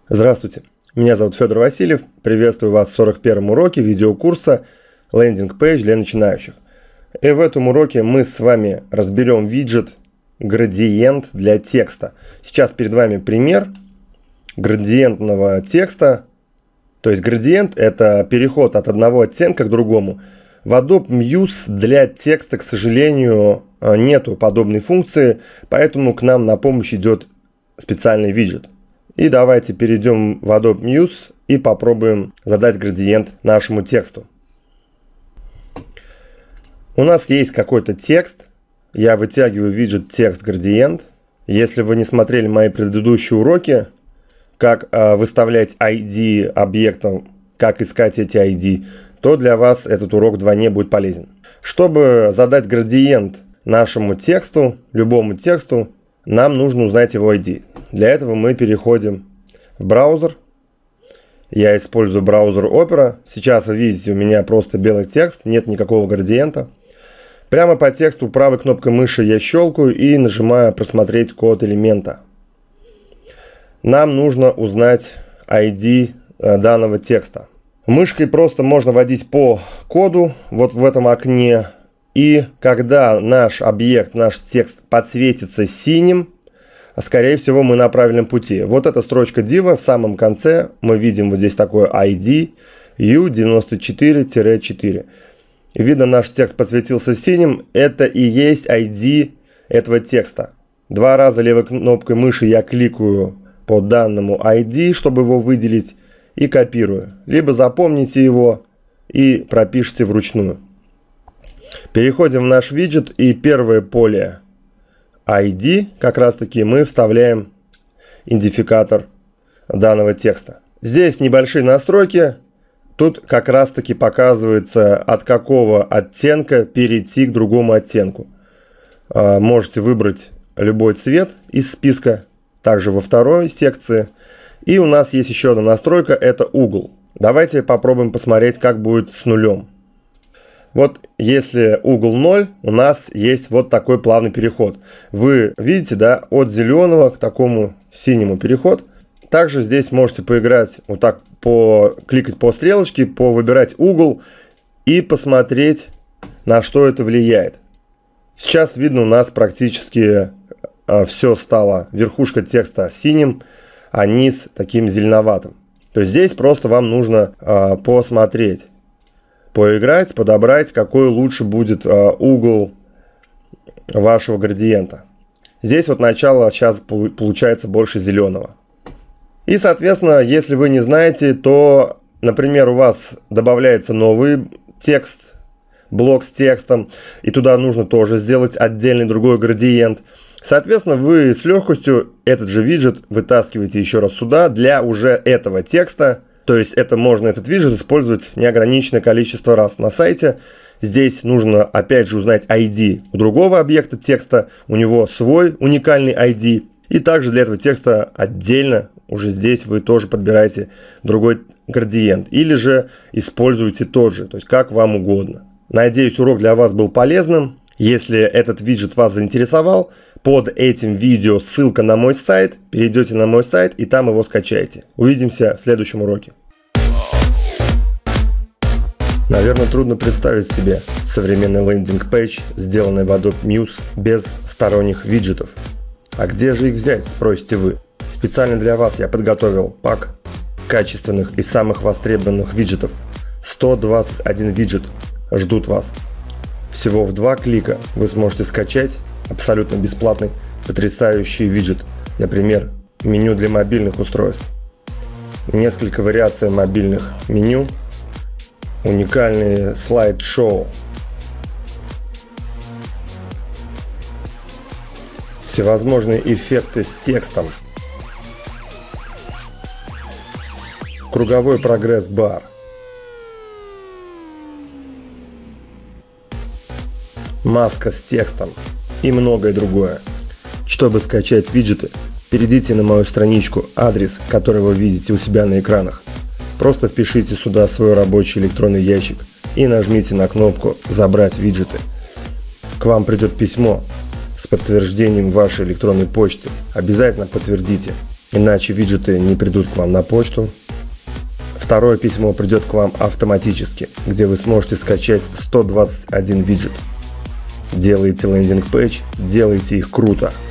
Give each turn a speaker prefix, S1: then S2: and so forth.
S1: Здравствуйте, меня зовут Федор Васильев, приветствую вас в 41-м уроке видеокурса Landing Page для начинающих. И в этом уроке мы с вами разберем виджет градиент для текста. Сейчас перед вами пример градиентного текста. То есть градиент — это переход от одного оттенка к другому. В Adobe Muse для текста, к сожалению, нету подобной функции, поэтому к нам на помощь идет специальный виджет. И давайте перейдем в Adobe Muse и попробуем задать градиент нашему тексту. У нас есть какой-то текст. Я вытягиваю виджет текст градиент. Если вы не смотрели мои предыдущие уроки, как выставлять ID объектам, как искать эти ID, то для вас этот урок вдвойне будет полезен. Чтобы задать градиент нашему тексту, любому тексту, нам нужно узнать его ID. Для этого мы переходим в браузер. Я использую браузер Opera. Сейчас вы видите, у меня просто белый текст, нет никакого градиента. Прямо по тексту правой кнопкой мыши я щелкаю и нажимаю «Просмотреть код элемента». Нам нужно узнать ID данного текста. Мышкой просто можно вводить по коду вот в этом окне. И когда наш объект, наш текст подсветится синим, скорее всего, мы на правильном пути. Вот эта строчка div в самом конце. Мы видим вот здесь такое ID U94-4. Видно, наш текст подсветился синим. Это и есть ID этого текста. Два раза левой кнопкой мыши я кликаю по данному ID, чтобы его выделить, и копирую. Либо запомните его и пропишите вручную. Переходим в наш виджет, и первое поле ID, как раз таки мы вставляем идентификатор данного текста. Здесь небольшие настройки. Тут как раз таки показывается, от какого оттенка перейти к другому оттенку. Можете выбрать любой цвет из списка, также во второй секции. И у нас есть еще одна настройка, это угол. Давайте попробуем посмотреть, как будет с нулем. Вот если угол 0, у нас есть вот такой плавный переход. Вы видите, да, от зеленого к такому синему переход. Также здесь можете поиграть, вот так, кликать по стрелочке, выбирать угол и посмотреть, на что это влияет. Сейчас видно, у нас практически все стало, верхушка текста синим, а низ таким зеленоватым. То есть здесь просто вам нужно посмотреть, поиграть, подобрать, какой лучше будет угол вашего градиента. Здесь вот начало сейчас получается больше зеленого. И, соответственно, если вы не знаете, то, например, у вас добавляется новый текст, блок с текстом, и туда нужно тоже сделать отдельный другой градиент. Соответственно, вы с легкостью этот же виджет вытаскиваете еще раз сюда для уже этого текста. То есть этот виджет использовать неограниченное количество раз на сайте. Здесь нужно опять же узнать ID у другого объекта текста, у него свой уникальный ID. И также для этого текста отдельно уже здесь вы тоже подбираете другой градиент. Или же используете тот же, то есть как вам угодно. Надеюсь, урок для вас был полезным. Если этот виджет вас заинтересовал, под этим видео ссылка на мой сайт. Перейдете на мой сайт и там его скачайте. Увидимся в следующем уроке. Наверное, трудно представить себе современный лендинг-пейдж, сделанный в Adobe Muse без сторонних виджетов. А где же их взять, спросите вы? Специально для вас я подготовил пак качественных и самых востребованных виджетов. 121 виджет ждут вас. Всего в 2 клика вы сможете скачать абсолютно бесплатный потрясающий виджет. Например, меню для мобильных устройств. Несколько вариаций мобильных меню. Уникальные слайд-шоу. Всевозможные эффекты с текстом. Круговой прогресс-бар. Маска с текстом и многое другое. Чтобы скачать виджеты, перейдите на мою страничку, адрес, который вы видите у себя на экранах. Просто впишите сюда свой рабочий электронный ящик и нажмите на кнопку «Забрать виджеты». К вам придет письмо с подтверждением вашей электронной почты. Обязательно подтвердите. иначе виджеты не придут к вам на почту. Второе письмо придет к вам автоматически, где вы сможете скачать 121 виджет. Делаете лендинг-пейдж, делайте их круто.